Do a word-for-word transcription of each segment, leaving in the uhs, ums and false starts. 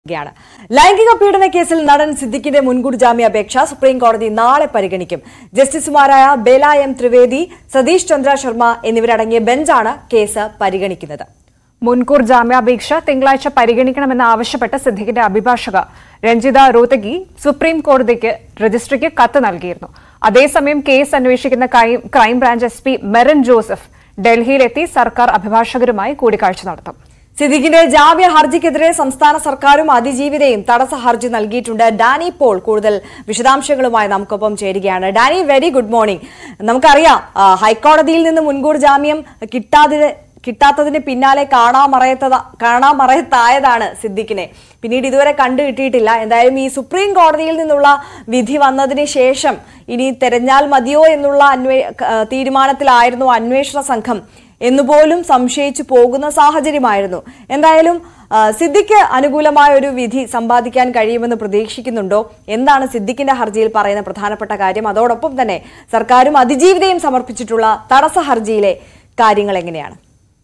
ലൈംഗിക പീഡന കേസിൽ നടൻ സിദ്ദിഖിന്റെ മുൻകൂർ ജാമ്യാപേക്ഷ സുപ്രീം കോടതി നാളെ പരിഗണിക്കും. ജസ്റ്റിസുമാരായ ബേല എം ത്രിവേദി, സതീഷ് ചന്ദ്ര ശർമ്മ എന്നിവരടങ്ങിയ ബെഞ്ചാണ് കേസ് പരിഗണിക്കുന്നത്. മുൻകൂർ ജാമ്യാപേക്ഷ തിങ്കളാഴ്ച പരിഗണിക്കണമെന്ന് ആവശ്യപ്പെട്ട് സിദ്ദിഖിന്റെ അഭിഭാഷക രഞ്ജിത റോത്തഗി സുപ്രീം കോടതിക്ക് രജിസ്ട്രിക്ക് കത്ത് നൽകിയിരുന്നു. അതേസമയം കേസ് അന്വേഷിക്കുന്ന crime branch S P Merin Joseph ഡൽഹിയിലെത്തി സർക്കാർ അഭിഭാഷകരുമായി കൂടിക്കാഴ്ച നടത്തും. സിദ്ദിഖിന്റെ ജാമ്യ ഹർജിക്കെതിരെ സംസ്ഥാന സർക്കാരും അതിജീവിതയും തടസ്സ ഹർജി നൽകിയിട്ടുണ്ട്. ഡാനി പോൾ കൂടുതൽ വിശദാംശങ്ങളുമായി നമുക്കൊപ്പം ചേരുകയാണ്. Dani, very good morning. നമുക്കറിയാം, ഹൈക്കോടതിയിൽ നിന്ന് മുൻകൂർ ജാമ്യം കിട്ടാതെ കിട്ടാത്തതിന് പിന്നാലെ കാണാമറയത്ത കാണാമറയത്തായതാണ് സിദ്ദിഖിനെ. പിന്നീട് ഇതുവരെ കണ്ടു കിട്ടിയിട്ടില്ല. എന്തായാലും ഈ സുപ്രീം കോടതിയിൽ നിന്നുള്ള വിധി വന്നതിന് ശേഷം ഇനി തെരഞ്ഞാൽ മതിയോ എന്നുള്ള അന്വേ തീരുമാനത്തിലായിരുന്നു അന്വേഷണ സംഘം എന്നുപോലും സംശയിച്ചു പോകുന്ന സാഹചര്യമായിരുന്നു. എന്തായാലും സിദ്ദിഖ് അനുകൂലമായ ഒരു വിധി സമ്പാദിക്കാൻ കഴിയുമെന്ന് പ്രതീക്ഷിക്കുന്നുണ്ടോ? എന്താണ് സിദ്ദിഖിന്റെ ഹർജിയിൽ പറയുന്ന പ്രധാനപ്പെട്ട കാര്യം? അതോടൊപ്പം തന്നെ സർക്കാരും അതിജീവിതയും സമർപ്പിച്ചിട്ടുള്ള തടസ്സ ഹർജിയിലെ കാര്യങ്ങൾ എങ്ങനെയാണ്?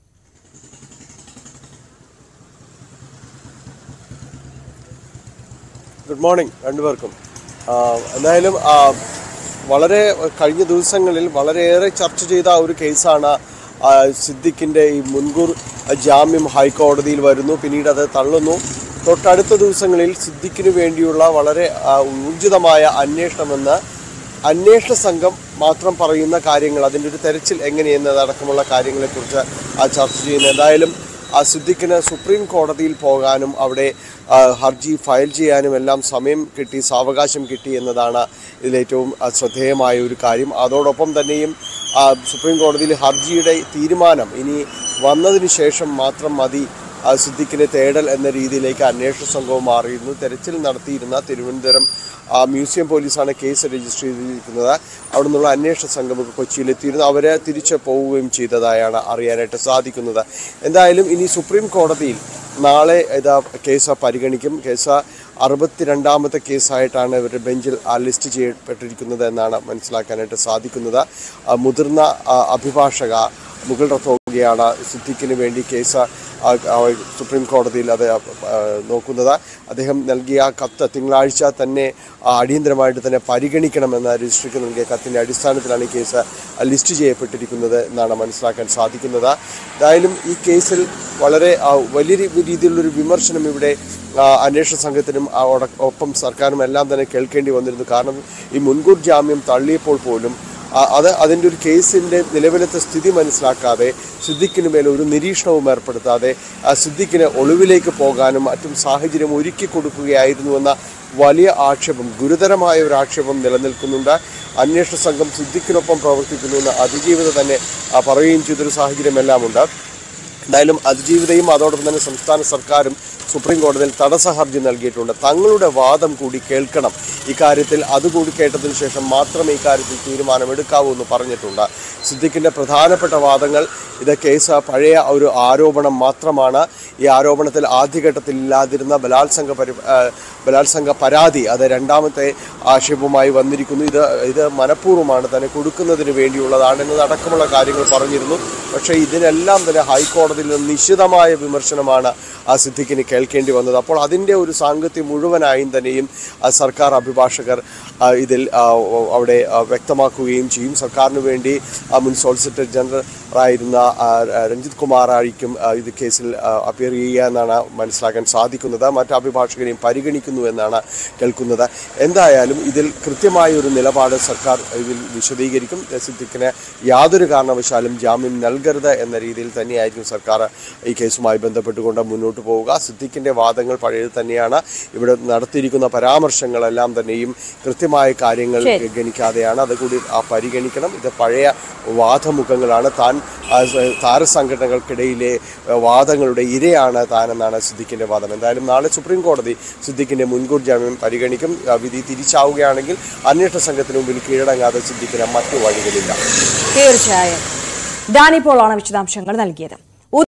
ഗുഡ് മോർണിംഗ് രണ്ടുപേർക്കും. എന്തായാലും വളരെ കഴിഞ്ഞ ദിവസങ്ങളിൽ വളരെയേറെ ചർച്ച ചെയ്ത ഒരു കേസാണ് സിദ്ദിഖിൻ്റെ ഈ മുൻകൂർ ജാമ്യം. ഹൈക്കോടതിയിൽ വരുന്നു, പിന്നീട് അത് തള്ളുന്നു. തൊട്ടടുത്ത ദിവസങ്ങളിൽ സിദ്ദിഖിന് വേണ്ടിയുള്ള വളരെ ഊർജിതമായ അന്വേഷണമെന്ന് അന്വേഷണ സംഘം മാത്രം പറയുന്ന കാര്യങ്ങൾ, അതിൻ്റെ ഒരു തെരച്ചിൽ എങ്ങനെയെന്നതടക്കമുള്ള കാര്യങ്ങളെക്കുറിച്ച് ചർച്ച ചെയ്യുന്നു. എന്തായാലും ആ സിദ്ദിഖിന് സുപ്രീം കോടതിയിൽ പോകാനും അവിടെ ഹർജി ഫയൽ ചെയ്യാനും എല്ലാം സമയം കിട്ടി, സാവകാശം കിട്ടി എന്നതാണ് ഇതിലേറ്റവും ശ്രദ്ധേയമായ ഒരു കാര്യം. അതോടൊപ്പം തന്നെയും സുപ്രീം കോടതിയിൽ ഹർജിയുടെ തീരുമാനം ഇനി വന്നതിന് ശേഷം മാത്രം മതി സിദ്ദിഖിനെ തേടൽ എന്ന രീതിയിലേക്ക് അന്വേഷണ സംഘവും മാറിയിരുന്നു. തെരച്ചിൽ നടത്തിയിരുന്ന തിരുവനന്തപുരം മ്യൂസിയം പോലീസാണ് കേസ് രജിസ്റ്റർ ചെയ്തിരിക്കുന്നത്. അവിടെ നിന്നുള്ള അന്വേഷണ സംഘം കൊച്ചിയിലെത്തിയിരുന്നു. അവരെ തിരിച്ച് പോവുകയും ചെയ്തതായാണ് അറിയാനായിട്ട് സാധിക്കുന്നത്. എന്തായാലും ഇനി സുപ്രീം കോടതിയിൽ നാളെ ഇതാ കേസ് പരിഗണിക്കും. കേസ് അറുപത്തിരണ്ടാമത്തെ കേസായിട്ടാണ് ഇവരുടെ ബെഞ്ചിൽ ലിസ്റ്റ് ചെയ്യപ്പെട്ടിരിക്കുന്നത് എന്നാണ് മനസ്സിലാക്കാനായിട്ട് സാധിക്കുന്നത്. മുതിർന്ന അഭിഭാഷക മുകുൾ റത്തോഗിയാണ് സിദ്ദിഖിന് വേണ്ടി കേസ് സുപ്രീം കോടതിയിൽ അത് നോക്കുന്നത്. അദ്ദേഹം നൽകിയ കത്ത് തിങ്കളാഴ്ച തന്നെ അടിയന്തരമായിട്ട് തന്നെ പരിഗണിക്കണമെന്ന രജിസ്ട്രിക്ക് നൽകിയ കത്തിൻ്റെ അടിസ്ഥാനത്തിലാണ് ഈ കേസ് ലിസ്റ്റ് ചെയ്യപ്പെട്ടിരിക്കുന്നത് എന്നാണ് മനസ്സിലാക്കാൻ സാധിക്കുന്നത്. എന്തായാലും ഈ കേസിൽ വളരെ വലിയ രീതിയിലുള്ളൊരു വിമർശനം ഇവിടെ അന്വേഷണ സംഘത്തിനും ഒപ്പം സർക്കാരും എല്ലാം തന്നെ കേൾക്കേണ്ടി വന്നിരുന്നു. കാരണം ഈ മുൻകൂർ ജാമ്യം തള്ളിയപ്പോൾ പോലും അത് അതിൻ്റെ ഒരു കേസിൻ്റെ നിലവിലത്തെ സ്ഥിതി മനസ്സിലാക്കാതെ സിദ്ദിഖിന് മേലെ ഒരു നിരീക്ഷണവും ഏർപ്പെടുത്താതെ സിദ്ദിഖിന് ഒളിവിലേക്ക് പോകാനും മറ്റും സാഹചര്യം ഒരുക്കി കൊടുക്കുകയായിരുന്നുവെന്ന വലിയ ആക്ഷേപം, ഗുരുതരമായ ഒരു ആക്ഷേപം നിലനിൽക്കുന്നുണ്ട്. അന്വേഷണ സംഘം സിദ്ദിഖിനൊപ്പം പ്രവർത്തിക്കുന്നുവെന്ന് അതിജീവിത തന്നെ പറയുകയും ചെയ്തൊരു സാഹചര്യമെല്ലാം ഉണ്ട്. എന്തായാലും അതിജീവിതയും അതോടൊപ്പം തന്നെ സംസ്ഥാന സർക്കാരും സുപ്രീം കോടതിയിൽ തടസ്സ ഹർജി നൽകിയിട്ടുണ്ട്. തങ്ങളുടെ വാദം കൂടി കേൾക്കണം ഇക്കാര്യത്തിൽ. അതുകൂടി കേട്ടതിന് ശേഷം മാത്രമേ ഇക്കാര്യത്തിൽ തീരുമാനമെടുക്കാവൂ എന്ന് പറഞ്ഞിട്ടുണ്ട്. സിദ്ദിഖിൻ്റെ പ്രധാനപ്പെട്ട വാദങ്ങൾ ഇത് കേസ് പഴയ ഒരു ആരോപണം മാത്രമാണ്. ഈ ആരോപണത്തിൽ ആദ്യഘട്ടത്തിൽ ഇല്ലാതിരുന്ന ബലാത്സംഗ പരി ബലാത്സംഗ പരാതി അത് രണ്ടാമത്തെ ആക്ഷേപവുമായി വന്നിരിക്കുന്നു. ഇത് ഇത് മനഃപൂർവ്വമാണ് തന്നെ കൊടുക്കുന്നതിന് വേണ്ടിയുള്ളതാണ് എന്നതടക്കമുള്ള കാര്യങ്ങൾ പറഞ്ഞിരുന്നു. പക്ഷേ ഇതിനെല്ലാം തന്നെ ഹൈക്കോടതിയിൽ നിന്ന് നിശിതമായ വിമർശനമാണ് ആ സിദ്ദിഖിന് കേൾക്കേണ്ടി വന്നത്. അപ്പോൾ അതിൻ്റെ ഒരു സാങ്കത്യം മുഴുവനായും തന്നെയും സർക്കാർ അഭിഭാഷകർ ഇതിൽ അവിടെ വ്യക്തമാക്കുകയും ചെയ്യും. സർക്കാരിന് വേണ്ടി മുൻ സോളിസിറ്റർ ജനറൽ ആയിരുന്ന രഞ്ജിത് കുമാറായിരിക്കും ഇത് കേസിൽ അപ്പിയർ ചെയ്യുക എന്നാണ് മനസ്സിലാക്കാൻ സാധിക്കുന്നത്. മറ്റ് അഭിഭാഷകരെയും പരിഗണിക്കുന്നു എന്നാണ് കേൾക്കുന്നത്. എന്തായാലും ഇതിൽ കൃത്യമായ ഒരു നിലപാട് സർക്കാർ ഇതിൽ വിശദീകരിക്കും. സിദ്ദിഖിന് യാതൊരു കാരണവശാലും ജാമ്യം നൽകരുത് എന്ന രീതിയിൽ തന്നെയായിരിക്കും സർക്കാർ ഈ കേസുമായി ബന്ധപ്പെട്ടുകൊണ്ട് മുന്നോട്ട് പോവുക. സിദ്ദിഖിൻ്റെ വാദങ്ങൾ പഴയത് തന്നെയാണ്. ഇവിടെ നടത്തിയിരിക്കുന്ന പരാമർശങ്ങളെല്ലാം തന്നെയും കൃത്യമായ കാര്യങ്ങൾ ഗണിക്കാതെയാണ്. അതുകൂടി പരിഗണിക്കണം. ഇത് പഴയ വാദമുഖങ്ങളാണ്. താൻ താരസംഘടനകൾക്കിടയിലെ വാദങ്ങളുടെ ഇരയാണ് താനെന്നാണ് സിദ്ദിഖിൻ്റെ വാദം. എന്തായാലും നാളെ സുപ്രീം കോടതി സിദ്ദിഖിൻ്റെ മുൻകൂർ ജാമ്യം പരിഗണിക്കും. വിധി തിരിച്ചാവുകയാണെങ്കിൽ അന്വേഷണ സംഘത്തിന് മുമ്പിൽ കീഴടങ്ങാതെ സിദ്ദിഖിന് മറ്റു വഴികളില്ല. തീർച്ചയായും ഡാനി പോളാണ് വിശദാംശങ്ങൾ നൽകിയത്.